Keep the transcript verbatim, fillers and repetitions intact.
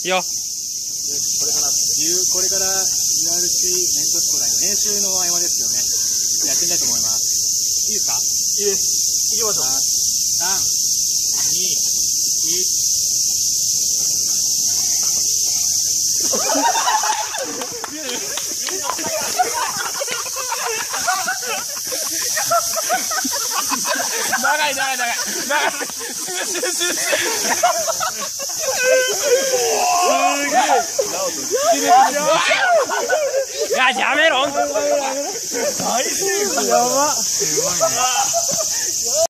いいよ。 これから、これから ユーアールシー メントスコ大の練習の合間ですけどね、やってみたいと思います。いいですか？いいです。行きましょう。さん、に、いち。長い長い長い長い。 いや、やめろ。 大成功。やば。すごいね。